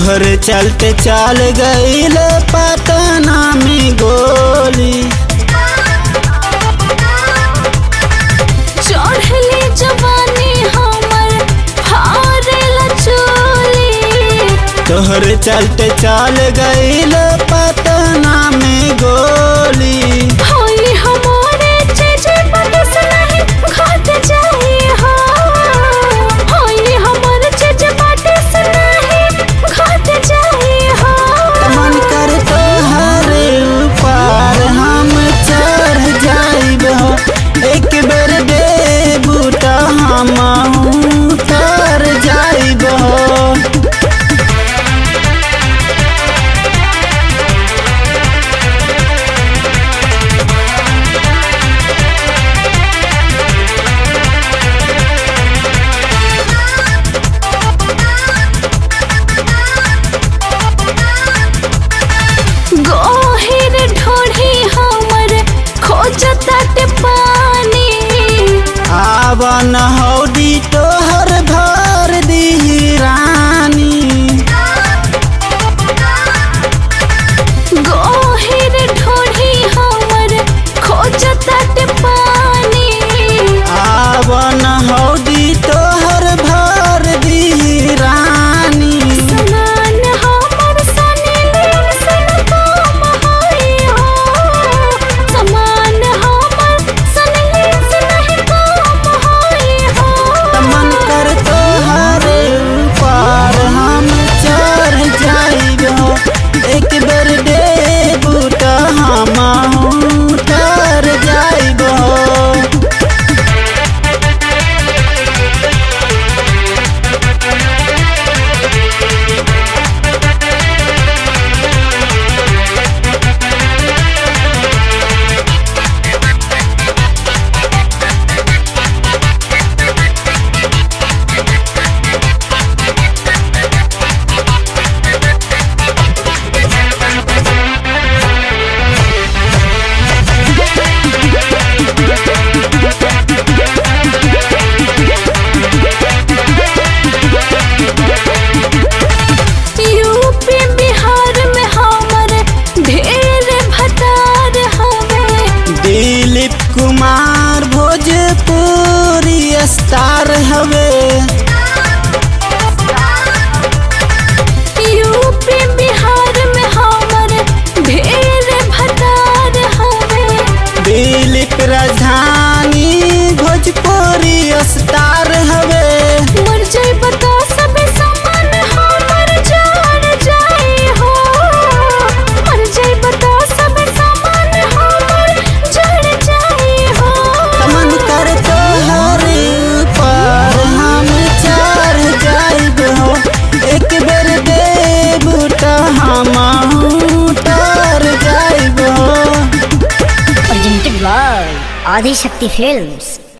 तोहर चलते चल गईल पटना में गोली। चढ़ली जवानी हमर फारेला चोली। तोहर चलते चल गईल पटना में गोली। होई हमारे चीज बदस नहीं घट जाई हो। होई हमारे चीज बदस नहीं घट जाई हो। मन कर तोहरे ऊपर हम चढ़ जाइब हो। एक बेर देबू त हम उतर जाइब हो। गोहिर ढोढ़ी हमर खोजतात पानी। आवन हौदी तोहर भर दी रानी। गोहिर ढोढ़ी हमर खोजतात पानी। आवन हौदी तोहर भर दी रानी। समान हमर सनी लीन सन काम होई हो। समान हमर सनी लीन सन नहीं काम होई हो। मन कर तोहरे ऊपर हम चढ़ जाइब हो। एक बेर देबू त हम उतर जाइब हो। यूपी बिहार में हमर ढेर भतार हवे। दिलीप कुमार भोजपुरी स्टार हवे। यूपी बिहार में हमर ढेर भतार हवे। दिलीप राजधानी भोजपुरी स्टार हवे। मर जाई बता सब समान हमर जान जाई हो। मर जाई बता सब समान हमर जान जाई हो। मन कर तोहरे ऊपर हम चढ़ जाइब हो। एक बेर देबू त हम उतर जाइब हो। Presented by Adi Shakti Films.